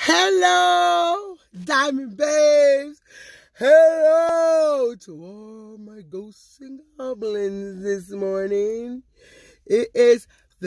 Hello, Diamond Babes. Hello to all my ghosts and goblins this morning. It is the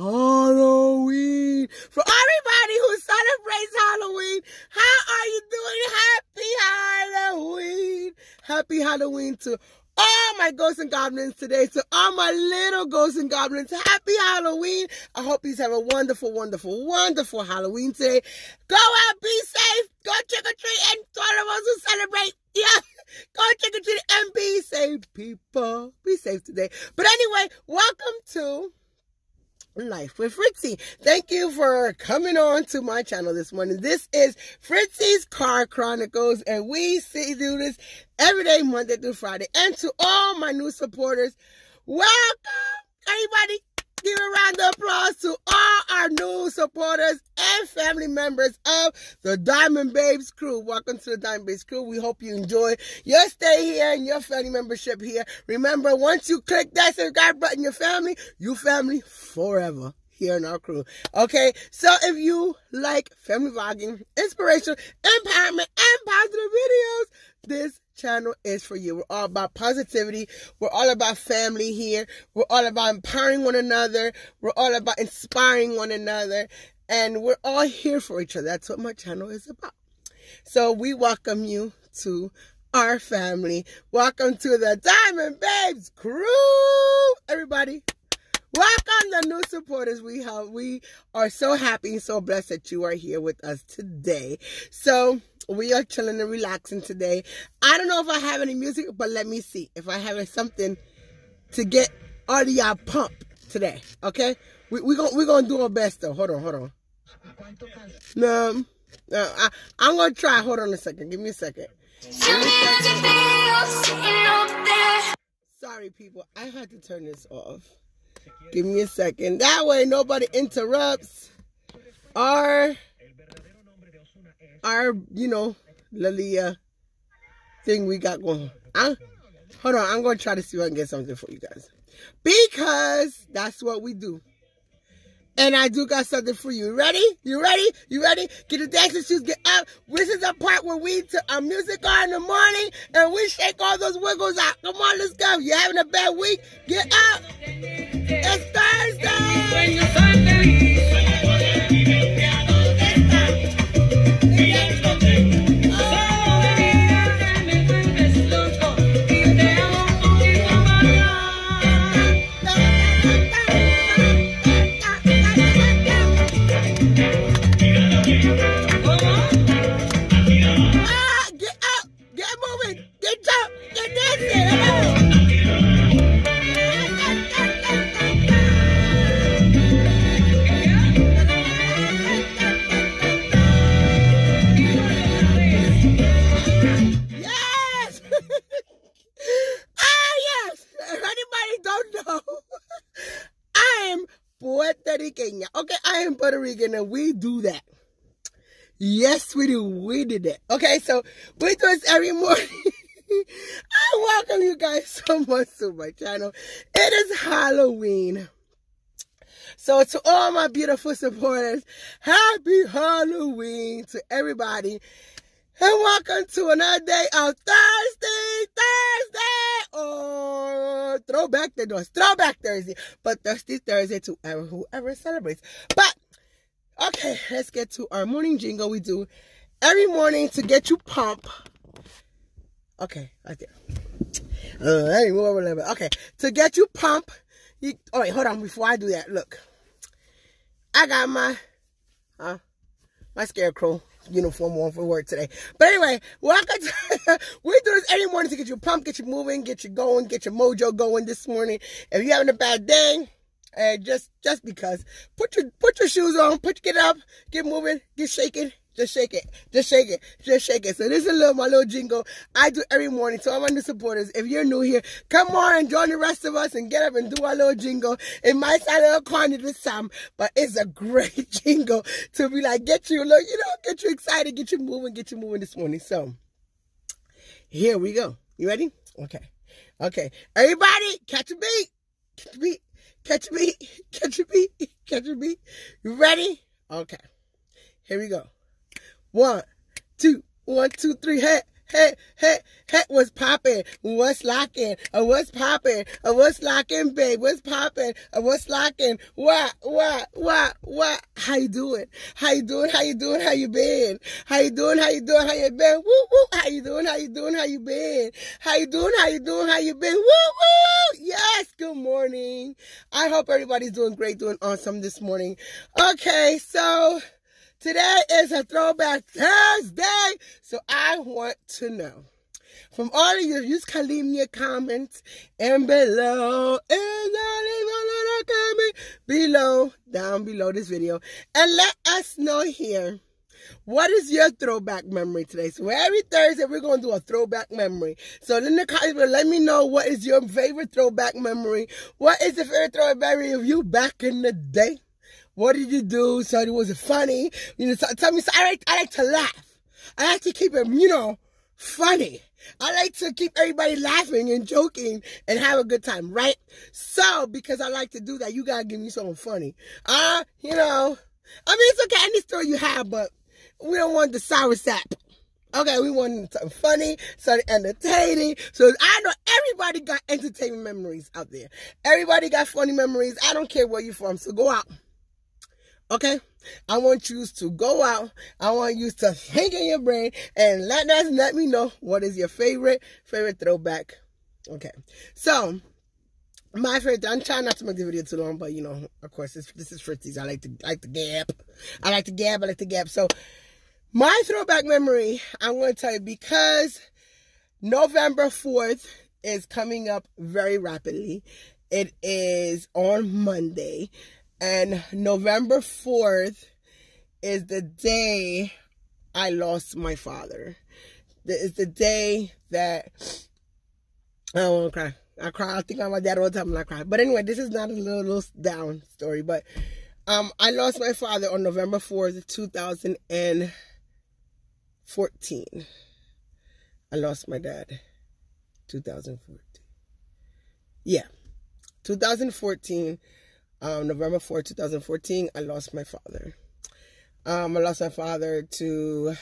Halloween. For everybody who celebrates Halloween, how are you doing? Happy Halloween. Happy Halloween to all my ghosts and goblins today. To all my little ghosts and goblins, happy Halloween. I hope you have a wonderful, wonderful, wonderful Halloween today. Go out, be safe, go trick-or-treat, and to all of us who celebrate, go trick-or-treat and be safe, people. Be safe today. But anyway, welcome to Life with Fritzy. Thank you for coming on to my channel this morning. This is Fritzy's Car Chronicles, and we do this every day, Monday through Friday. And to all my new supporters, welcome. Everybody, give a round of applause to all our new supporters and family members of the Diamond Babes crew. Welcome to the Diamond Babes crew. We hope you enjoy your stay here and your family membership here. Remember, once you click that subscribe button, you family forever here in our crew. Okay, so if you like family vlogging, inspiration, empowerment, and positive videos, this channel is for you. We're all about positivity. We're all about family here. We're all about empowering one another. We're all about inspiring one another. And we're all here for each other. That's what my channel is about. So we welcome you to our family. Welcome to the Diamond Babes crew. Everybody, welcome the new supporters we have. We are so happy and so blessed that you are here with us today. So we are chilling and relaxing today. I don't know if I have any music, but let me see if I have something to get all of y'all pumped today. Okay, we're gonna do our best though. Hold on. No, I'm gonna try. Hold on a second. Give me a second. Sorry, people. I had to turn this off. Give me a second. That way nobody interrupts our Lalia thing we got going on. Hold on, I'm going to try to see if I can get something for you guys. Because that's what we do. And I do got something for you. Ready? You ready? You ready? Get the dancing shoes, get up. This is the part where we took our music on in the morning and we shake all those wiggles out. Come on, let's go. You're having a bad week? Get up. It's Thursday. Okay, I am Puerto Rican and we do that. Yes, we do. We did that. Okay, so we do this every morning. I welcome you guys so much to my channel. It is Halloween. So to all my beautiful supporters, happy Halloween to everybody. And welcome to another day of Thursday, or Throwback Thursday, but Thirsty Thursday to whoever celebrates. But, okay, let's get to our morning jingle we do every morning to get you pumped. Okay, right there. Let me move over a little bit. Okay, to get you pumped. Oh, wait, hold on, before I do that, look. I got my scarecrow uniform on for work today. But anyway, welcome to we do this every morning to get you pumped, get you moving, get you going, get your mojo going this morning. If you're having a bad day, just because, put your shoes on, get up, get moving, get shaking. Just shake it. Just shake it. Just shake it. So this is my little jingle I do every morning. So all my new supporters, if you're new here, come on and join the rest of us and get up and do our little jingle. It might sound a little corny this time, but it's a great jingle to be like, get you excited, get you moving this morning. So here we go. You ready? Okay. Okay. Everybody, catch a beat. Catch a beat. Catch a beat. Catch a beat. Catch a beat. You ready? Okay. Here we go. 1, 2, 1, 2, 3, hey. Hey, hey, hey, what's poppin'? What's locking? What's poppin'? What's locking, babe? What's poppin'? What's locking? What? How you doing? How you doing? How you doing? How you been? How you doing? How you doing? How you been? Woo, woo. How you doing? How you doing? How you been? How you doing? How you doing? How you been? Woo, woo. Yes, good morning. I hope everybody's doing great, doing awesome this morning. Okay, so today is a Throwback Thursday, so I want to know from all of you, just can leave me a comment and below, down below this video, and let us know here, what is your throwback memory today? So every Thursday, we're going to do a throwback memory. So in the comments, let me know what is your favorite throwback memory. What is the favorite throwback memory of you back in the day? What did you do? So was it funny? You know, tell me. So I like to laugh. I like to keep it, funny. I like to keep everybody laughing and joking and have a good time, right? So because I like to do that, you gotta give me something funny. I mean, it's okay any story you have, but we don't want the sour sap. Okay, we want something funny, something entertaining. So I know everybody got entertainment memories out there. Everybody got funny memories. I don't care where you're from. So go out. Okay, I want you to go out. I want you to think in your brain and let me know what is your favorite throwback. Okay, so my favorite. I'm trying not to make the video too long, but of course, this is Fritzy's. I like to gab. I like to gab. So my throwback memory, I'm going to tell you, because November 4th is coming up very rapidly. It is on Monday. And November 4th is the day I lost my father. It's the day that I don't want to cry. I cry. I think I'm my dad all the time and I cry. But anyway, this is not a little down story. But I lost my father on November 4th, 2014. I lost my dad. 2014. Yeah. 2014. November 4th, 2014, I lost my father. I lost my father to,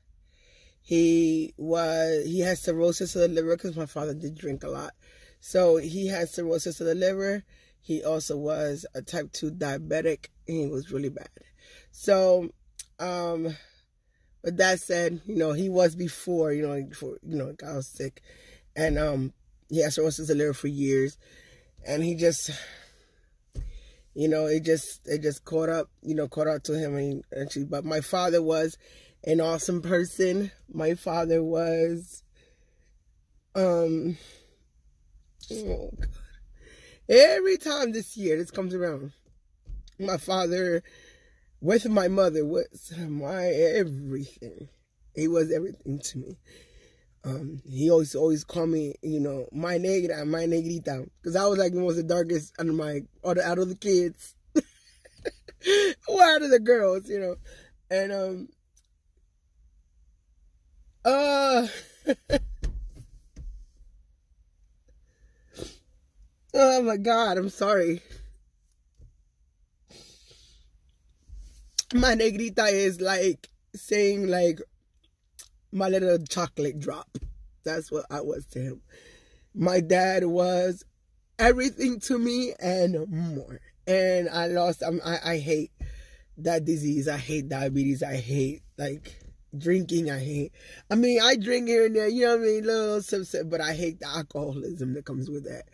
he has cirrhosis of the liver, because my father did drink a lot. So he had cirrhosis of the liver. He also was a type 2 diabetic, and he was really bad. So, with that said, he was before, I was sick. And, he had cirrhosis of the liver for years. And he just, it just caught up to him. But my father was an awesome person. My father was, oh God. Every time this comes around, my father with my mother was my everything. He was everything to me. He always called me, my negrita, because I was like the darkest out of the kids, or out of the girls, and oh my God, I'm sorry. My negrita is like saying like my little chocolate drop. That's what I was to him. My dad was everything to me and more. And I hate that disease. I hate diabetes. I hate drinking. I drink here and there, little sip, but I hate the alcoholism that comes with that.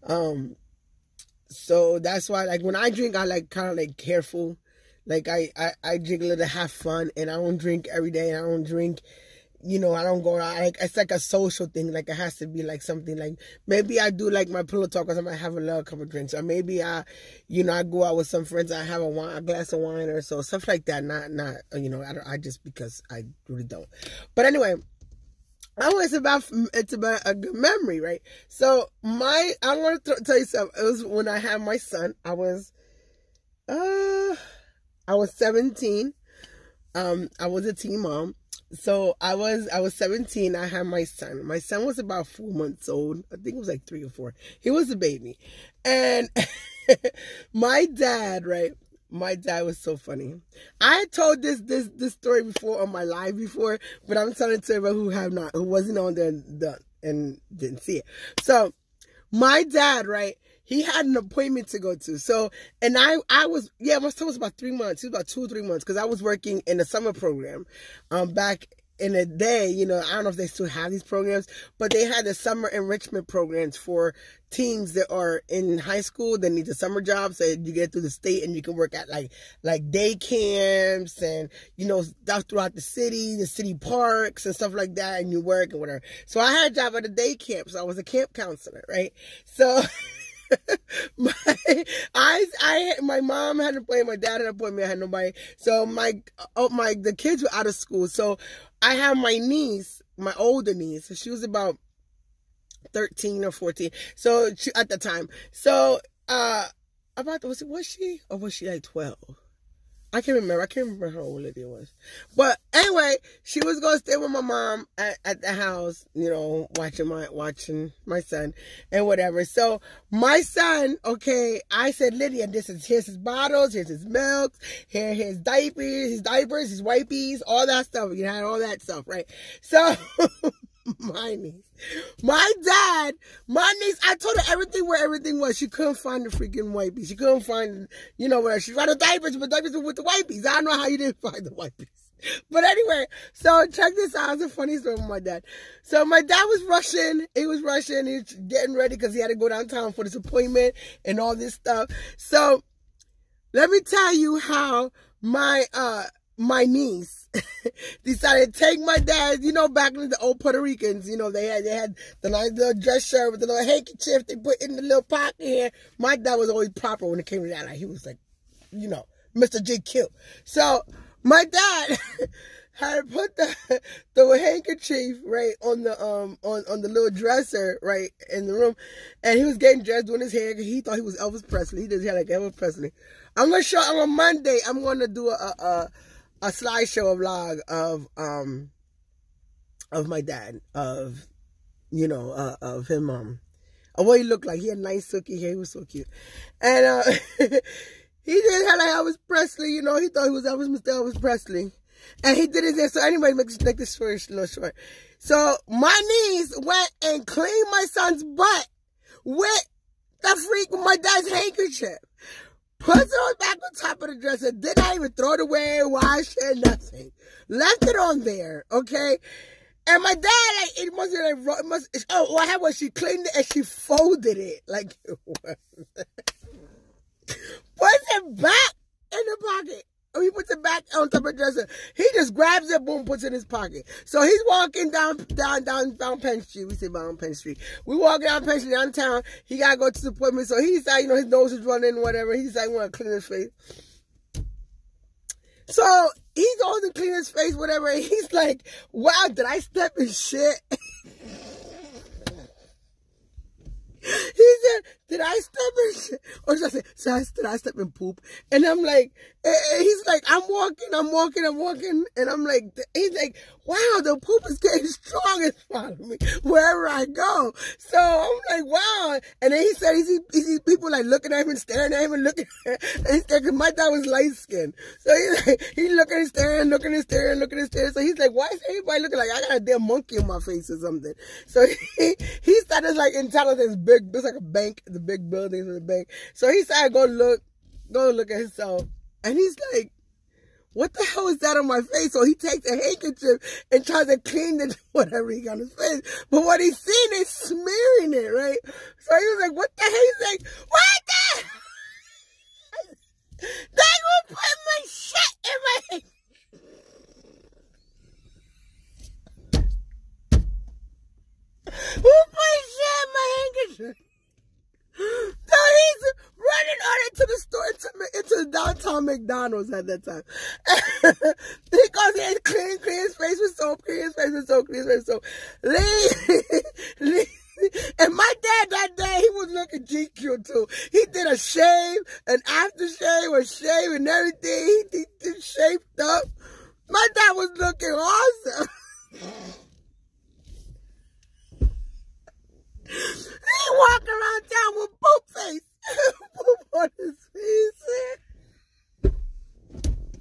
So that's why when I drink, I kind of careful. I drink a little, have fun, and I don't drink every day. I don't drink, I don't go out. It's like a social thing. It has to be something maybe I do my pillow talk, because I might have a little couple of drinks, or maybe I go out with some friends. I have a glass of wine or so, stuff like that. Not I just, because I really don't. But anyway, it's about a good memory, right? So I'm going to tell you something. It was when I had my son. I was 17. I was a teen mom. So I was 17. I had my son. My son was about 4 months old. I think it was 3 or 4. He was a baby. And my dad, right, my dad was so funny. I told this story before on my live before, but I'm telling it to everyone who wasn't on there and didn't see it. So my dad, right? He had an appointment to go to. So, and I was about 3 months. It was about 2 or 3 months because I was working in a summer program, back in the day. You know, I don't know if they still have these programs, but they had the summer enrichment programs for teens that are in high school that need the summer jobs. So you get through the state and you can work at like day camps and, you know, stuff throughout the city parks and stuff like that, and you work and whatever. So I had a job at a day camp. So I was a camp counselor, right? So my mom had an appointment, my dad had an appointment, I had nobody. So the kids were out of school. So I have my niece, my older niece. She was about 13 or 14. So at the time. So was she like 12? I can't remember how old Lydia was. But anyway, she was going to stay with my mom at the house, you know, watching my son and whatever. So my son, okay, I said, Lydia, here's his bottles, here's his milk, here's his diapers, his wipes, all that stuff. You had all that stuff, right? So my niece, I told her everything where everything was. She couldn't find the freaking wipes. She couldn't find, you know, where she found the diapers, but diapers were with the wipes. I don't know how you didn't find the wipes. But anyway, so check this out. It's a funny story with my dad. So my dad was rushing. He was getting ready because he had to go downtown for this appointment and all this stuff. So let me tell you how my niece decided to take my dad, you know, back in the old Puerto Ricans, you know, they had the nice little dress shirt with the little handkerchief they put in the little pocket here. My dad was always proper when it came to that. Like, he was like, you know, Mr. GQ. So my dad had put the handkerchief right on the little dresser right in the room, and he was getting dressed, doing his hair. He thought he was Elvis Presley. He had like Elvis Presley. I'm gonna show on Monday. I'm gonna do a slideshow, a vlog of my dad, of, you know, of him, of what he looked like. He had nice silky hair. He was so cute. And he did have like Elvis Presley, you know. He thought he was Mr. Elvis Presley. And he did his hair. So anyway, make this story a little short. So my niece went and cleaned my son's butt with my dad's handkerchief. Puts it on back on top of the dresser. Did not even throw it away, wash it, nothing. Left it on there, okay? And my dad, what happened was she cleaned it and she folded it like it was. Puts it back in the pocket. He puts it back on top of the dresser. He just grabs it, boom, puts it in his pocket. So he's walking down Penn Street. We say down Penn Street. We walk down Penn Street downtown. He got to go to the appointment. So he decided, you know, his nose is running, whatever. He decided he want to clean his face. So he goes to clean his face, whatever. And he's like, wow, did I step in shit? He said, did I step in shit? Or should I say, did I step in poop? And I'm like, he's like, I'm walking. And I'm like, he's like, wow, the poop is getting strong in front of me wherever I go. So I'm like, wow. And then he said, he sees people like looking at him and staring at him and looking at him. And he's thinking, my dad was light skinned. So he's looking and staring. So he's like, why is everybody looking like I got a damn monkey in my face or something? So he started like in town with this big, it's like a bank, the big buildings in the bank. So he started go look at himself. And he's like, what the hell is that on my face? So he takes a handkerchief and tries to clean it, whatever he got on his face. But what he's seeing is smearing it, right? So he was like, what the hell? He's like, what the? They gonna put my shit in my Who put shit in my handkerchief? So he's running on into the store, into the downtown McDonald's at that time. He goes in and clean his face with soap, And my dad that day, he was looking GQ too. He did a shave, an aftershave, a shave and everything. He did shaped up. My dad was looking awesome. He walked around town with poop face. Poop on his face.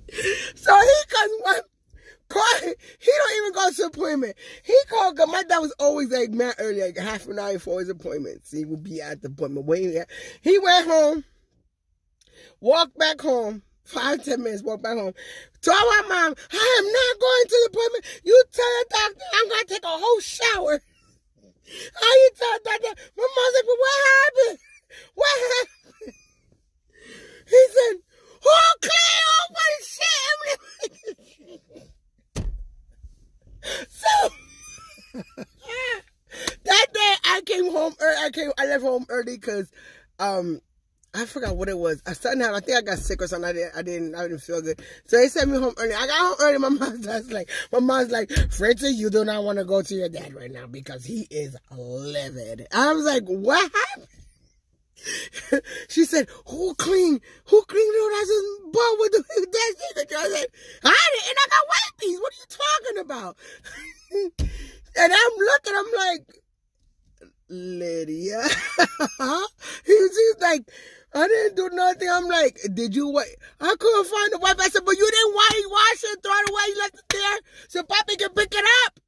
So he comes he don't even go to the appointment. He called, cause my dad was always like mad early, like half an hour before his appointments. He would be at the appointment waiting. He went home, walked back home, 5-10 minutes, walked back home. Told my mom, I am not going to the appointment. You tell the doctor I'm going to take a whole shower. How you tell the doctor? My mom's like, well, what happened? What happened? He said, who clean all my shit? So that day I came home early. I left home early because I forgot what it was. Something happened. I think I got sick or something. I didn't feel good. So they sent me home early. I got home early. My mom's like, Fritzy, you do not want to go to your dad right now because he is livid. I was like, what happened? She said, who cleaned Rodas's butt with that signature? I said, I didn't, and I got wipes. What are you talking about? And I'm looking, I'm like, Lydia. She's like, I didn't do nothing. I'm like, did you wipe? I couldn't find the wipe. I said, but you didn't wash it, throw it away, you left it there so Papi can pick it up.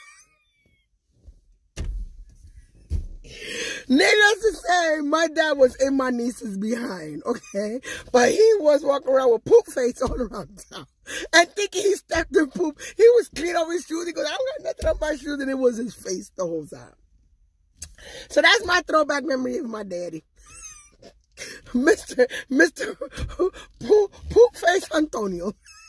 Needless to say, my dad was in my niece's behind, okay? But he was walking around with poop face all around town. And thinking he stepped in poop. He was clean off his shoes. He goes, I don't got nothing on my shoes. And it was his face the whole time. So that's my throwback memory of my daddy. Mr. Poop Face Antonio.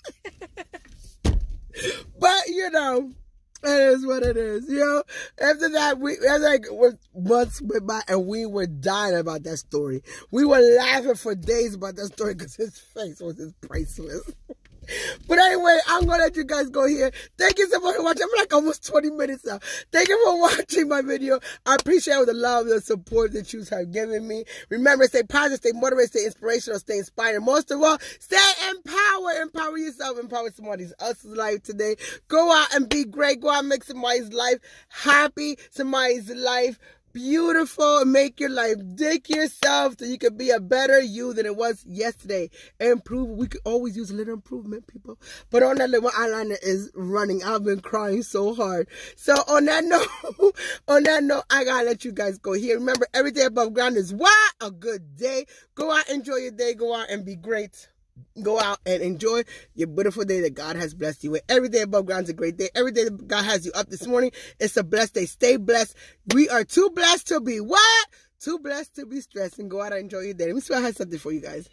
But, you know, it is what it is, you know. After that, months went by and we were dying about that story. We were laughing for days about that story because his face was just priceless. But anyway, I'm going to let you guys go here. Thank you so much for watching. I'm like almost 20 minutes now. Thank you for watching my video. I appreciate all the love, the support that you have given me. Remember, stay positive, stay motivated, stay inspirational, stay inspired. And most of all, stay empowered. Empower yourself. Empower somebody else's life today. Go out and be great. Go out and make somebody's life happy. Somebody's life beautiful. Make your life dick yourself so you can be a better you than it was yesterday. Improve. We could always use a little improvement, people. But on that little eyeliner is running. I've been crying so hard. So on that note, I gotta let you guys go here. Remember, every day above ground is what? A good day. Go out, enjoy your day. Go out and be great. Go out and enjoy your beautiful day that God has blessed you with. Every day above ground is a great day. Every day that God has you up this morning, it's a blessed day. Stay blessed. We are too blessed to be what? Too blessed to be stressed. And go out and enjoy your day. Let me see if I have something for you guys.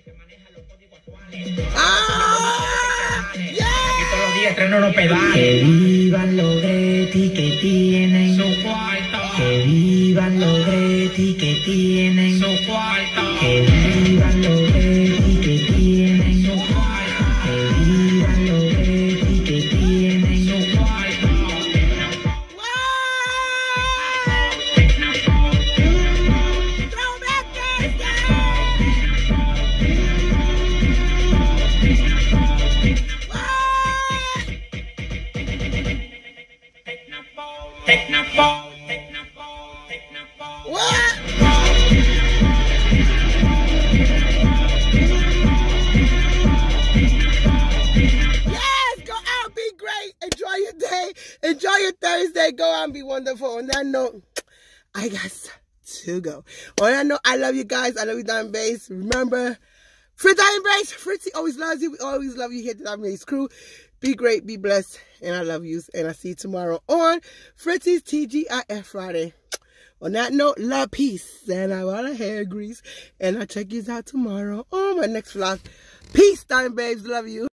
¡Ah! ¡Yeah! Que vivan los Greti que tienen su cuarto. Que vivan los Greti que tienen su cuarto. Que vivan los Greti que tienen su cuarto. Que vivan los Greti que tienen su cuarto. Enjoy your Thursday. Go out and be wonderful. On that note, I got to go. On that note, I love you guys. I love you, Diamond Bass. Remember, Fritz Diamond Bass. Fritzy always loves you. We always love you here at the Diamond Bass crew. Be great, be blessed, and I love you. And I'll see you tomorrow on Fritzy's TGIF Friday. On that note, love, peace, and I want a hair grease. And I'll check you out tomorrow on my next vlog. Peace, Diamond Babes. Love you.